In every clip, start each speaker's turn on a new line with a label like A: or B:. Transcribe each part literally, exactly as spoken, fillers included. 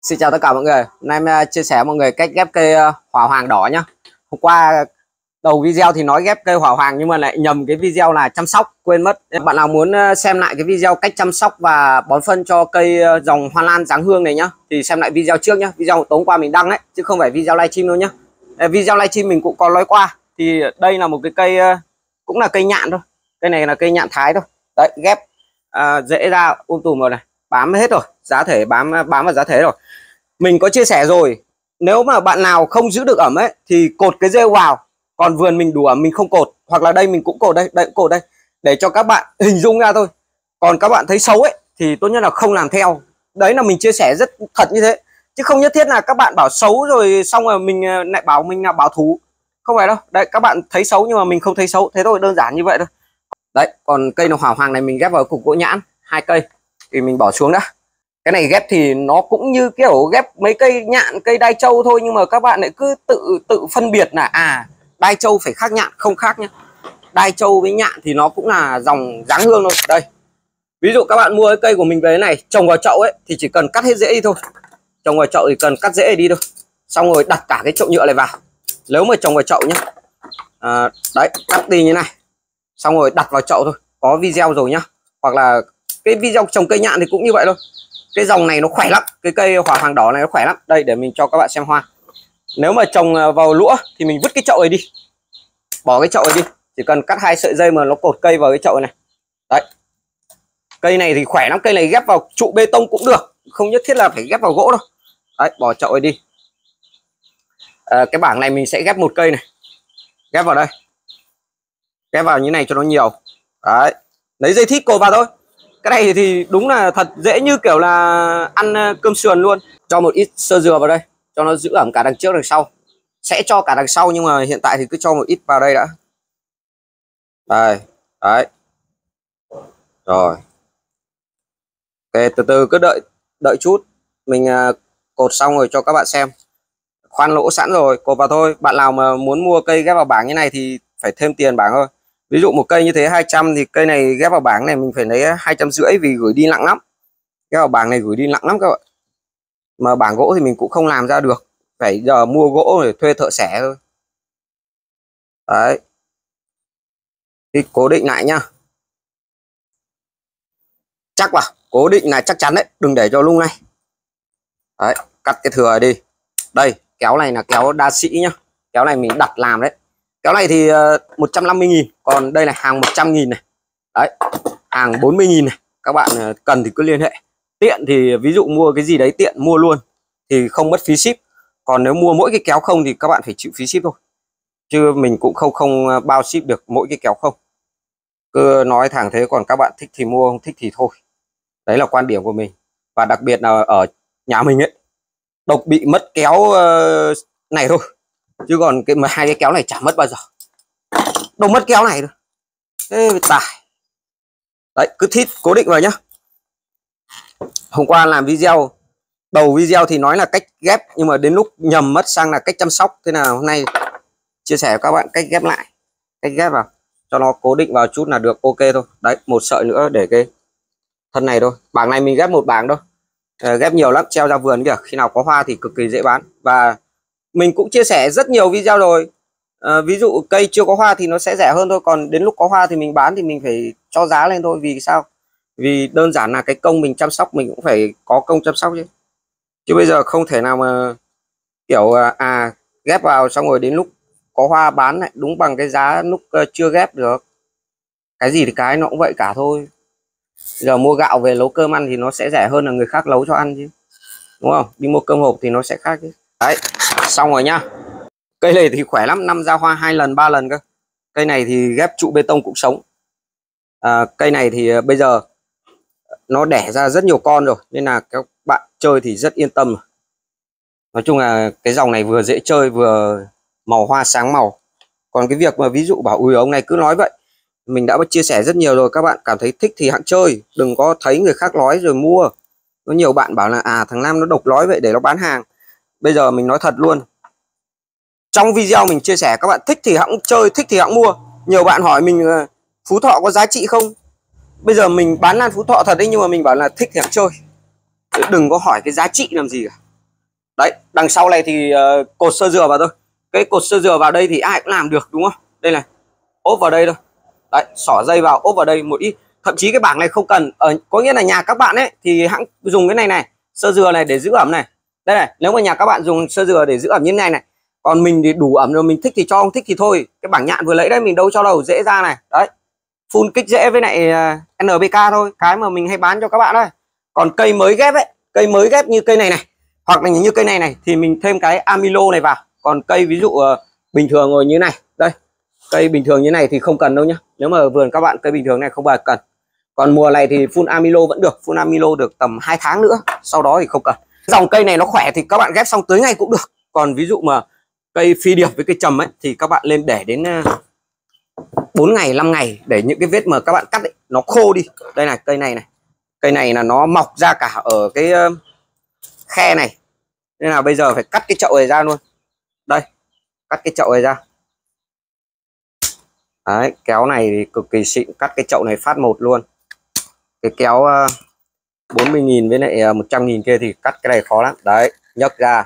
A: Xin chào tất cả mọi người. Hôm nay em chia sẻ với mọi người cách ghép cây hỏa hoàng đỏ nhá. Hôm qua đầu video thì nói ghép cây hỏa hoàng nhưng mà lại nhầm cái video là chăm sóc, quên mất. Nếu bạn nào muốn xem lại cái video cách chăm sóc và bón phân cho cây dòng hoa lan dáng hương này nhá, thì xem lại video trước nhá. Video tối hôm qua mình đăng đấy chứ không phải video livestream đâu nhá. Video livestream mình cũng có nói qua. Thì đây là một cái cây cũng là cây nhạn thôi. Cây này là cây nhạn Thái thôi. Đấy, ghép à, dễ ra um tùm rồi này, bám hết rồi, giá thể bám bám vào giá thể rồi. Mình có chia sẻ rồi, nếu mà bạn nào không giữ được ẩm ấy thì cột cái rêu vào, còn vườn mình đủ ẩm mình không cột, hoặc là đây mình cũng cột đây, đây cũng cột đây, để cho các bạn hình dung ra thôi. Còn các bạn thấy xấu ấy thì tốt nhất là không làm theo. Đấy là mình chia sẻ rất thật như thế, chứ không nhất thiết là các bạn bảo xấu rồi xong rồi mình lại bảo mình là bảo thú, không phải đâu. Đấy, các bạn thấy xấu nhưng mà mình không thấy xấu, thế thôi, đơn giản như vậy thôi. Đấy, còn cây hỏa hoàng này mình ghép vào cục gỗ nhãn hai cây thì mình bỏ xuống đã. Cái này ghép thì nó cũng như kiểu ghép mấy cây nhạn, cây đai trâu thôi, nhưng mà các bạn lại cứ tự tự phân biệt là à đai trâu phải khác nhạn, không khác nhá. Đai trâu với nhạn thì nó cũng là dòng dáng hương thôi. Đây, ví dụ các bạn mua cái cây của mình về thế này, trồng vào chậu ấy thì chỉ cần cắt hết rễ đi thôi. Trồng vào chậu thì cần cắt rễ đi thôi, xong rồi đặt cả cái chậu nhựa này vào. Nếu mà trồng vào chậu nhá, à, đấy, cắt đi như này, xong rồi đặt vào chậu thôi. Có video rồi nhá. Hoặc là cái video trồng cây nhạn thì cũng như vậy thôi. Cái dòng này nó khỏe lắm, cái cây hỏa hoàng đỏ này nó khỏe lắm. Đây, để mình cho các bạn xem hoa. Nếu mà trồng vào lũa thì mình vứt cái chậu này đi, bỏ cái chậu này đi, chỉ cần cắt hai sợi dây mà nó cột cây vào cái chậu này. Đấy, cây này thì khỏe lắm. Cây này ghép vào trụ bê tông cũng được, không nhất thiết là phải ghép vào gỗ đâu. Đấy, bỏ chậu này đi. À, cái bảng này mình sẽ ghép một cây này, ghép vào đây, ghép vào như này cho nó nhiều. Đấy, lấy dây thít cột vào thôi. Cái này thì đúng là thật dễ, như kiểu là ăn cơm sườn luôn. Cho một ít sơ dừa vào đây cho nó giữ ẩm cả đằng trước đằng sau. Sẽ cho cả đằng sau nhưng mà hiện tại thì cứ cho một ít vào đây đã. Đây, đấy. Rồi. Ok, từ từ cứ đợi đợi chút. Mình uh, cột xong rồi cho các bạn xem. Khoan lỗ sẵn rồi, cột vào thôi. Bạn nào mà muốn mua cây ghép vào bảng như này thì phải thêm tiền bảng thôi. Ví dụ một cây như thế hai trăm thì cây này ghép vào bảng này mình phải lấy hai trăm rưỡi vì gửi đi nặng lắm. Ghép vào bảng này gửi đi nặng lắm các bạn. Mà bảng gỗ thì mình cũng không làm ra được, phải giờ mua gỗ để thuê thợ xẻ thôi. Đấy, thì cố định lại nhá, chắc vào, cố định là chắc chắn đấy, đừng để cho lung này. Đấy, cắt cái thừa đi. Đây, kéo này là kéo đa sĩ nhá, kéo này mình đặt làm đấy. Kéo này thì một trăm năm mươi nghìn, còn đây là hàng một trăm nghìn này. Đấy, hàng bốn mươi nghìn này. Các bạn cần thì cứ liên hệ. Tiện thì ví dụ mua cái gì đấy tiện mua luôn thì không mất phí ship. Còn nếu mua mỗi cái kéo không thì các bạn phải chịu phí ship thôi. Chứ mình cũng không không bao ship được mỗi cái kéo không. Cứ nói thẳng thế, còn các bạn thích thì mua, không thích thì thôi. Đấy là quan điểm của mình. Và đặc biệt là ở nhà mình ấy, độc bị mất kéo này thôi. Chứ còn cái mà hai cái kéo này chả mất bao giờ. Đâu mất kéo này thôi. Thế tài. Đấy, cứ thít cố định vào nhá. Hôm qua làm video, đầu video thì nói là cách ghép, nhưng mà đến lúc nhầm mất sang là cách chăm sóc. Thế nào hôm nay chia sẻ với các bạn cách ghép lại. Cách ghép vào cho nó cố định vào chút là được, ok thôi. Đấy, một sợi nữa để cái thân này thôi. Bảng này mình ghép một bảng thôi. À, ghép nhiều lắm, treo ra vườn kìa. Khi nào có hoa thì cực kỳ dễ bán. Và mình cũng chia sẻ rất nhiều video rồi. À, ví dụ cây chưa có hoa thì nó sẽ rẻ hơn thôi, còn đến lúc có hoa thì mình bán thì mình phải cho giá lên thôi. Vì sao? Vì đơn giản là cái công mình chăm sóc mình cũng phải có công chăm sóc chứ. Chứ bây giờ không thể nào mà kiểu à ghép vào xong rồi đến lúc có hoa bán lại đúng bằng cái giá lúc chưa ghép được. Cái gì thì cái nó cũng vậy cả thôi. Giờ mua gạo về nấu cơm ăn thì nó sẽ rẻ hơn là người khác nấu cho ăn chứ, đúng không? Đi mua cơm hộp thì nó sẽ khác chứ. Đấy, xong rồi nhá. Cây này thì khỏe lắm, năm ra hoa hai lần ba lần cơ. Cây này thì ghép trụ bê tông cũng sống. À, cây này thì bây giờ nó đẻ ra rất nhiều con rồi, nên là các bạn chơi thì rất yên tâm. Nói chung là cái dòng này vừa dễ chơi vừa màu hoa sáng màu. Còn cái việc mà ví dụ bảo ui ông này cứ nói vậy, mình đã chia sẻ rất nhiều rồi. Các bạn cảm thấy thích thì hẵng chơi, đừng có thấy người khác nói rồi mua. Có nhiều bạn bảo là à thằng Nam nó độc nói vậy để nó bán hàng. Bây giờ mình nói thật luôn, trong video mình chia sẻ các bạn thích thì hẵng chơi, thích thì hẵng mua. Nhiều bạn hỏi mình Phú Thọ có giá trị không? Bây giờ mình bán lan Phú Thọ thật đấy, nhưng mà mình bảo là thích thì hẵng chơi, đừng có hỏi cái giá trị làm gì cả. Đấy, đằng sau này thì uh, cột sơ dừa vào thôi. Cái cột sơ dừa vào đây thì ai cũng làm được đúng không? Đây này, ốp vào đây thôi. Đấy, xỏ dây vào ốp vào đây một ít. Thậm chí cái bảng này không cần, ở có nghĩa là nhà các bạn ấy thì hãng dùng cái này này, sơ dừa này để giữ ẩm này. Đây này, nếu mà nhà các bạn dùng sơ dừa để giữ ẩm như thế này này, còn mình thì đủ ẩm rồi, mình thích thì cho, không thích thì thôi. Cái bảng nhạn vừa lấy đấy mình đâu cho đâu, dễ ra này. Đấy, phun kích rễ với lại uh, en pê ca thôi, cái mà mình hay bán cho các bạn đấy. Còn cây mới ghép ấy, cây mới ghép như cây này này, hoặc là như cây này này thì mình thêm cái amilo này vào. Còn cây ví dụ uh, bình thường rồi như này, đây, cây bình thường như này thì không cần đâu nhá. Nếu mà vườn các bạn cây bình thường này không bao giờ cần. Còn mùa này thì phun amilo vẫn được, phun amilo được tầm hai tháng nữa, sau đó thì không cần. Dòng cây này nó khỏe thì các bạn ghép xong tới ngày cũng được. Còn ví dụ mà cây phi điệp với cây trầm ấy thì các bạn lên để đến bốn ngày năm ngày để những cái vết mà các bạn cắt ấy, nó khô đi. Đây này, cây này này, cây này là nó mọc ra cả ở cái khe này, nên là bây giờ phải cắt cái chậu này ra luôn. Đây, cắt cái chậu này ra. Đấy, kéo này thì cực kỳ xịn, cắt cái chậu này phát một luôn. Cái kéo uh, bốn mươi nghìn với lại uh, một trăm nghìn kia thì cắt cái này khó lắm. Đấy, nhấc ra.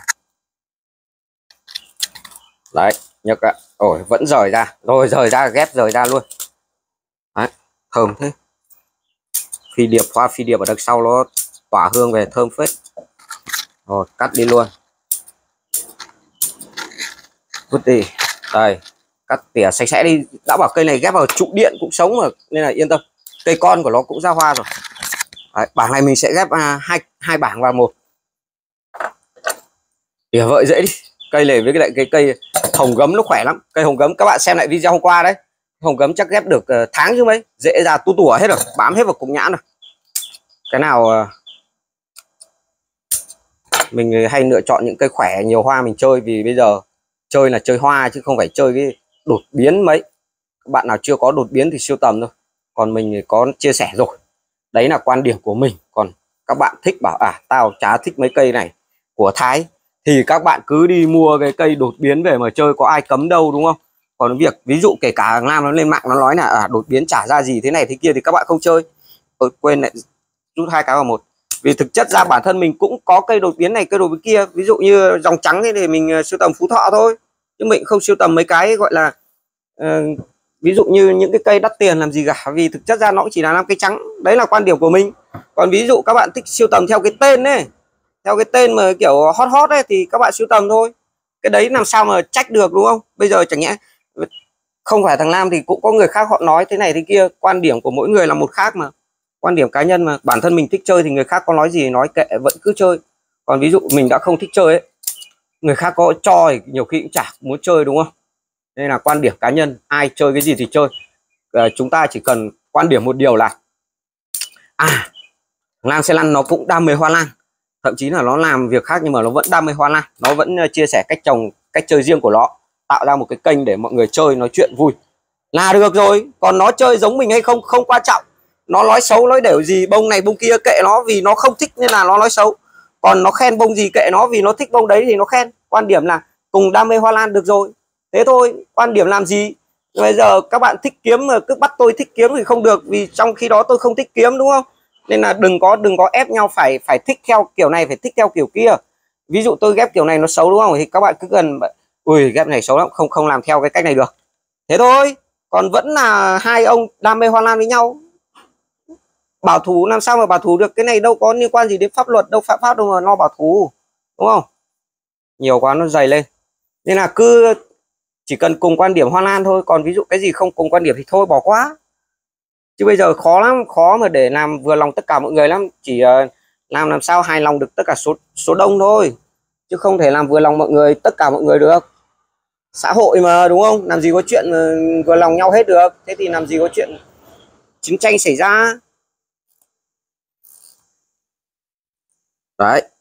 A: Đấy, nhấc ra. Ôi, vẫn rời ra. Rồi rời ra, ghép rời ra luôn. Đấy, thơm thế. Phi điệp, hoa phi điệp ở đằng sau nó tỏa hương về thơm phết. Rồi, cắt đi luôn. Vứt đi. Đây, cắt tỉa sạch sẽ đi. Đã bảo cây này ghép vào trụ điện cũng sống mà, nên là yên tâm. Cây con của nó cũng ra hoa rồi. Đấy, bảng này mình sẽ ghép à, hai hai bảng vào một. Tỉa vợi dễ đi. Cây này với cái lại cái cây hồng gấm nó khỏe lắm. Cây hồng gấm các bạn xem lại video hôm qua đấy. Hồng gấm chắc ghép được uh, tháng chứ mấy. Dễ ra tu tủa hết rồi, bám hết vào cục nhãn rồi. Cái nào uh, mình hay lựa chọn những cây khỏe nhiều hoa mình chơi, vì bây giờ chơi là chơi hoa chứ không phải chơi cái đột biến mấy. Các bạn nào chưa có đột biến thì siêu tầm thôi. Còn mình thì có chia sẻ rồi. Đấy là quan điểm của mình. Còn các bạn thích bảo à tao chả thích mấy cây này của Thái thì các bạn cứ đi mua cái cây đột biến về mà chơi, có ai cấm đâu đúng không? Còn việc ví dụ kể cả thằng Nam nó lên mạng nó nói là à, đột biến chả ra gì thế này thế kia thì các bạn không chơi. Tôi quên lại rút hai cái vào một. Vì thực chất ra bản thân mình cũng có cây đột biến này, cây đột biến kia. Ví dụ như dòng trắng thì mình sưu tầm Phú Thọ thôi, chứ mình không sưu tầm mấy cái gọi là uh, ví dụ như những cái cây đắt tiền làm gì cả. Vì thực chất ra nó cũng chỉ là năm cây trắng. Đấy là quan điểm của mình. Còn ví dụ các bạn thích sưu tầm theo cái tên ấy, theo cái tên mà kiểu hot hot ấy thì các bạn sưu tầm thôi. Cái đấy làm sao mà trách được đúng không? Bây giờ chẳng nhẽ không phải thằng Nam thì cũng có người khác họ nói thế này thế kia. Quan điểm của mỗi người là một khác mà. Quan điểm cá nhân mà. Bản thân mình thích chơi thì người khác có nói gì nói kệ, vẫn cứ chơi. Còn ví dụ mình đã không thích chơi ấy, người khác có cho thì nhiều khi cũng chả muốn chơi đúng không? Đây là quan điểm cá nhân, ai chơi cái gì thì chơi. À, chúng ta chỉ cần quan điểm một điều là à, Lam Xe Lăn nó cũng đam mê hoa lan, thậm chí là nó làm việc khác nhưng mà nó vẫn đam mê hoa lan. Nó vẫn chia sẻ cách trồng, cách chơi riêng của nó, tạo ra một cái kênh để mọi người chơi nói chuyện vui là được rồi. Còn nó chơi giống mình hay không không quan trọng. Nó nói xấu nói đều gì bông này bông kia kệ nó, vì nó không thích nên là nó nói xấu. Còn nó khen bông gì kệ nó, vì nó thích bông đấy thì nó khen. Quan điểm là cùng đam mê hoa lan được rồi, thế thôi. Quan điểm làm gì. Bây giờ các bạn thích kiếm mà cứ bắt tôi thích kiếm thì không được, vì trong khi đó tôi không thích kiếm đúng không? Nên là đừng có đừng có ép nhau phải phải thích theo kiểu này, phải thích theo kiểu kia. Ví dụ tôi ghép kiểu này nó xấu đúng không, thì các bạn cứ cần ui ghép này xấu lắm, không không làm theo cái cách này được, thế thôi. Còn vẫn là hai ông đam mê hoa lan với nhau, bảo thủ làm sao mà bảo thủ được. Cái này đâu có liên quan gì đến pháp luật, đâu phạm pháp đâu mà nó bảo thủ đúng không? Nhiều quá nó dày lên. Nên là cứ chỉ cần cùng quan điểm hoa lan thôi. Còn ví dụ cái gì không cùng quan điểm thì thôi bỏ qua. Chứ bây giờ khó lắm, khó mà để làm vừa lòng tất cả mọi người lắm. Chỉ uh, làm làm sao hài lòng được tất cả số số đông thôi, chứ không thể làm vừa lòng mọi người, tất cả mọi người được. Xã hội mà đúng không? Làm gì có chuyện uh, vừa lòng nhau hết được. Thế thì làm gì có chuyện chiến tranh xảy ra. Đấy,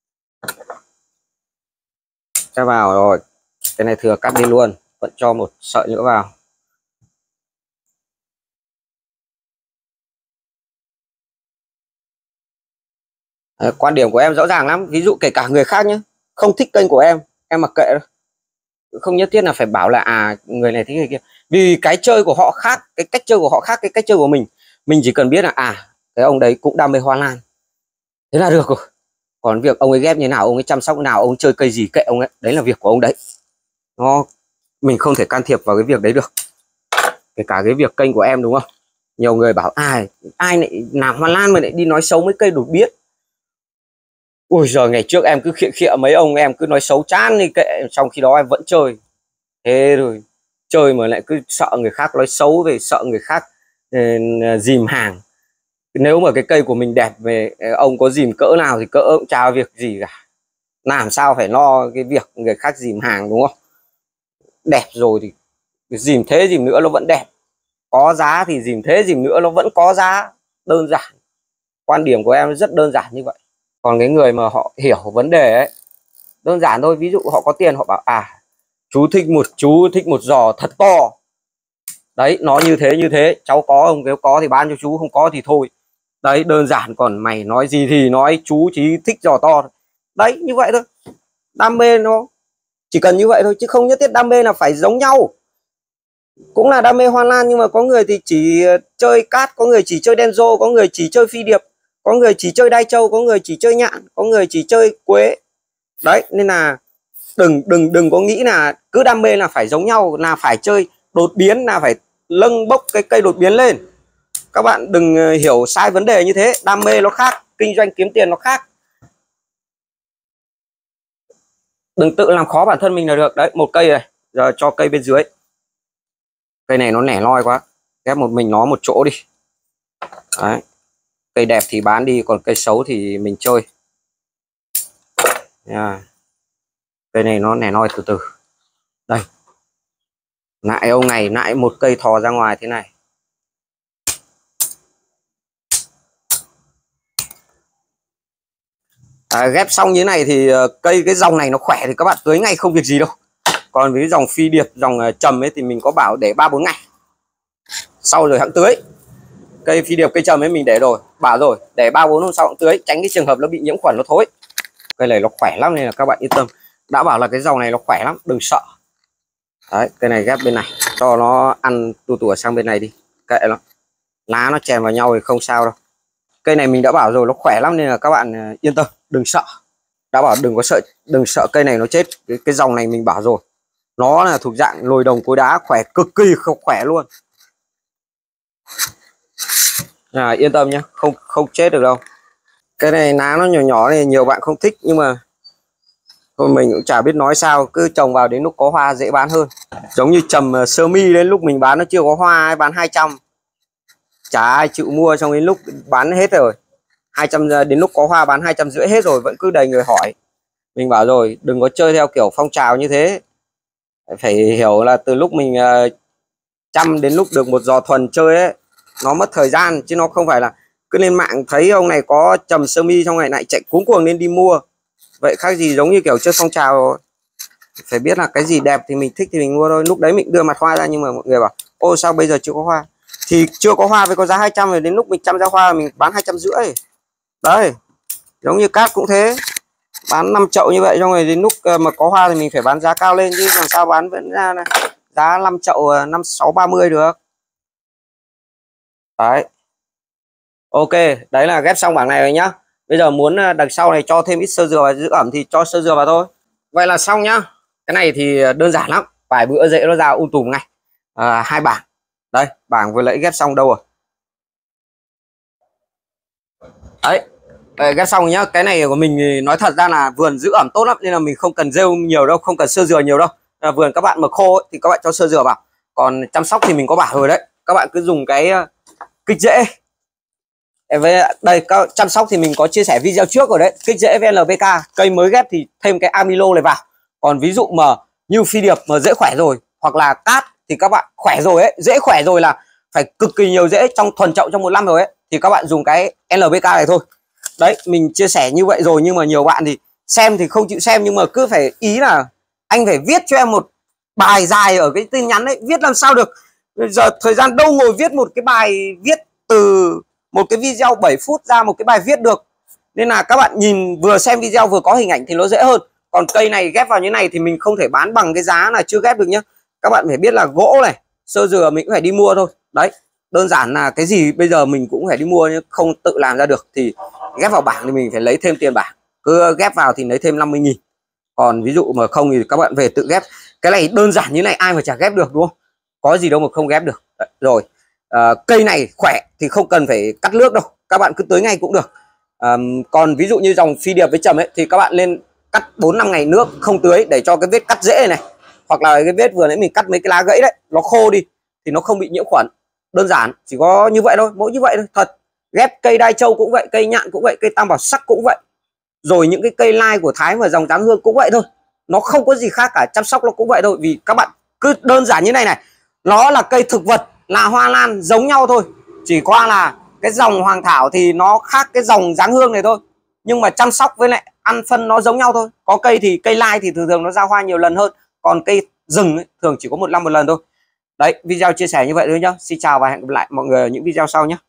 A: cho vào rồi. Cái này thừa cắt đi luôn, vẫn cho một sợi nữa vào. À, quan điểm của em rõ ràng lắm. Ví dụ kể cả người khác nhé, không thích kênh của em, em mặc kệ. Không nhất thiết là phải bảo là à người này thích người kia. Vì cái chơi của họ khác, cái cách chơi của họ khác cái cách chơi của mình. Mình chỉ cần biết là à cái ông đấy cũng đam mê hoa lan, thế là được rồi. Còn việc ông ấy ghép như nào, ông ấy chăm sóc nào, ông ấy chơi cây gì kệ ông ấy, đấy là việc của ông đấy. Nó mình không thể can thiệp vào cái việc đấy được. Kể cả cái việc kênh của em, đúng không? Nhiều người bảo ai ai lại làm hoa lan mà lại đi nói xấu mấy cây đột biến. Ui giời, ngày trước em cứ khịa khịa mấy ông em cứ nói xấu chán đi kệ, trong khi đó em vẫn chơi. Thế rồi chơi mà lại cứ sợ người khác nói xấu, về sợ người khác uh, dìm hàng. Nếu mà cái cây của mình đẹp, về ông có dìm cỡ nào thì cỡ cũng chả việc gì cả. Làm sao phải lo cái việc người khác dìm hàng, đúng không? Đẹp rồi thì dìm thế dìm nữa nó vẫn đẹp, có giá thì dìm thế dìm nữa nó vẫn có giá. Đơn giản, quan điểm của em rất đơn giản như vậy. Còn cái người mà họ hiểu vấn đề ấy, đơn giản thôi. Ví dụ họ có tiền, họ bảo à chú thích một chú thích một giò thật to đấy, nó như thế như thế, cháu có không, nếu có thì bán cho chú, không có thì thôi. Đấy, đơn giản. Còn mày nói gì thì nói, chú chỉ thích giò to đấy, như vậy thôi. Đam mê nó chỉ cần như vậy thôi, chứ không nhất thiết đam mê là phải giống nhau. Cũng là đam mê hoa lan, nhưng mà có người thì chỉ chơi cát, có người chỉ chơi denso, có người chỉ chơi phi điệp, có người chỉ chơi đai châu, có người chỉ chơi nhạn, có người chỉ chơi quế. Đấy, nên là đừng đừng đừng có nghĩ là cứ đam mê là phải giống nhau, là phải chơi đột biến, là phải lâng bốc cái cây đột biến lên. Các bạn đừng hiểu sai vấn đề như thế. Đam mê nó khác, kinh doanh kiếm tiền nó khác. Đừng tự làm khó bản thân mình là được. Đấy, một cây này, giờ cho cây bên dưới. Cây này nó lẻ loi quá, ghép một mình nó một chỗ đi. Đấy, cây đẹp thì bán đi, còn cây xấu thì mình chơi. Yeah. Cây này nó lẻ loi từ từ. Đây, nại ông này, nại một cây thò ra ngoài thế này. À, ghép xong như thế này thì cây cái dòng này nó khỏe thì các bạn tưới ngay không việc gì đâu. Còn với dòng phi điệp, dòng trầm ấy thì mình có bảo để ba bốn ngày sau rồi hãng tưới. Cây phi điệp, cây trầm ấy mình để rồi, bảo rồi để ba bốn hôm sau hãng tưới, tránh cái trường hợp nó bị nhiễm khuẩn nó thối. Cây này nó khỏe lắm nên là các bạn yên tâm. Đã bảo là cái dòng này nó khỏe lắm, đừng sợ. Đấy, cây này ghép bên này, cho nó ăn tua tủa sang bên này đi, kệ nó, lá nó chèn vào nhau thì không sao đâu. Cây này mình đã bảo rồi, nó khỏe lắm nên là các bạn yên tâm, đừng sợ. Đã bảo đừng có sợ, đừng sợ cây này nó chết. Cái, cái dòng này mình bảo rồi, nó là thuộc dạng lồi đồng cối đá, khỏe cực kỳ, không khỏe luôn. À, yên tâm nhé, không không chết được đâu. Cái này lá nó nhỏ nhỏ này nhiều bạn không thích, nhưng mà thôi mình cũng chả biết nói sao, cứ trồng vào đến lúc có hoa dễ bán hơn. Giống như trầm sơ mi, đến lúc mình bán nó chưa có hoa, bán hai trăm chả ai chịu mua, xong đến lúc bán hết rồi hai trăm, đến lúc có hoa bán hai trăm rưỡi hết rồi, vẫn cứ đầy người hỏi. Mình bảo rồi đừng có chơi theo kiểu phong trào như thế, phải hiểu là từ lúc mình uh, chăm đến lúc được một giò thuần chơi ấy, nó mất thời gian, chứ nó không phải là cứ lên mạng thấy ông này có trầm sơ mi xong này lại chạy cuống cuồng lên đi mua. Vậy khác gì giống như kiểu chơi phong trào. Phải biết là cái gì đẹp thì mình thích thì mình mua thôi. Lúc đấy mình đưa mặt hoa ra, nhưng mà mọi người bảo ô sao bây giờ chưa có hoa, thì chưa có hoa với có giá hai trăm, rồi đến lúc mình chăm ra hoa mình bán hai trăm rưỡi. Đấy, giống như cát cũng thế, bán năm chậu như vậy, xong rồi đến lúc mà có hoa thì mình phải bán giá cao lên, chứ làm sao bán vẫn ra này, giá năm chậu năm sáu ba mươi được. Đấy, ok, đấy là ghép xong bảng này rồi nhá. Bây giờ muốn đằng sau này cho thêm ít sơ dừa và giữ ẩm thì cho sơ dừa vào thôi. Vậy là xong nhá. Cái này thì đơn giản lắm, vài bữa dễ nó ra um tùm ngay. À, hai bảng. Đây, bảng vừa nãy ghép xong đâu rồi? Đấy, ghép xong nhá. Cái này của mình nói thật ra là vườn giữ ẩm tốt lắm, nên là mình không cần rêu nhiều đâu, không cần sơ dừa nhiều đâu. À, vườn các bạn mà khô ấy, thì các bạn cho sơ dừa vào. Còn chăm sóc thì mình có bảo rồi đấy, các bạn cứ dùng cái kích rễ. Với đây, các chăm sóc thì mình có chia sẻ video trước rồi đấy, kích rễ với en pê ca. Cây mới ghép thì thêm cái amilo này vào. Còn ví dụ mà như phi điệp mà dễ khỏe rồi, hoặc là cát thì các bạn khỏe rồi ấy, dễ khỏe rồi là phải cực kỳ nhiều rễ trong thuần chậu trong một năm rồi ấy, thì các bạn dùng cái en pê ca này thôi. Đấy, mình chia sẻ như vậy rồi, nhưng mà nhiều bạn thì xem thì không chịu xem, nhưng mà cứ phải ý là anh phải viết cho em một bài dài ở cái tin nhắn ấy, viết làm sao được. Bây giờ thời gian đâu ngồi viết một cái bài viết từ một cái video bảy phút ra một cái bài viết được. Nên là các bạn nhìn vừa xem video vừa có hình ảnh thì nó dễ hơn. Còn cây này ghép vào như này thì mình không thể bán bằng cái giá là chưa ghép được nhá. Các bạn phải biết là gỗ này, sơ dừa mình cũng phải đi mua thôi. Đấy, đơn giản là cái gì bây giờ mình cũng phải đi mua, nhưng không tự làm ra được thì ghép vào bảng thì mình phải lấy thêm tiền bảng. cứ ghép vào thì lấy thêm năm mươi nghìn. Còn ví dụ mà không thì các bạn về tự ghép. Cái này đơn giản như này ai mà chả ghép được đúng không? Có gì đâu mà không ghép được. Đấy, rồi à, cây này khỏe thì không cần phải cắt nước đâu, các bạn cứ tưới ngay cũng được. À, còn ví dụ như dòng phi điệp với trầm ấy thì các bạn lên cắt bốn năm ngày nước không tưới để cho cái vết cắt rễ này, hoặc là cái vết vừa nãy mình cắt mấy cái lá gãy đấy nó khô đi thì nó không bị nhiễm khuẩn. Đơn giản chỉ có như vậy thôi, mỗi như vậy thôi. Thật, ghép cây đai châu cũng vậy, cây nhạn cũng vậy, cây tam bảo sắc cũng vậy, rồi những cái cây lai của Thái và dòng Tám Hương cũng vậy thôi. Nó không có gì khác cả, chăm sóc nó cũng vậy thôi. Vì các bạn cứ đơn giản như này này, nó là cây thực vật, là hoa lan giống nhau thôi, chỉ qua là cái dòng Hoàng Thảo thì nó khác cái dòng Dáng Hương này thôi, nhưng mà chăm sóc với lại ăn phân nó giống nhau thôi. Có cây thì cây lai thì thường thường nó ra hoa nhiều lần hơn, còn cây rừng ấy, thường chỉ có một năm một lần thôi. Đấy, video chia sẻ như vậy thôi nhá. Xin chào và hẹn gặp lại mọi người ở những video sau nhé.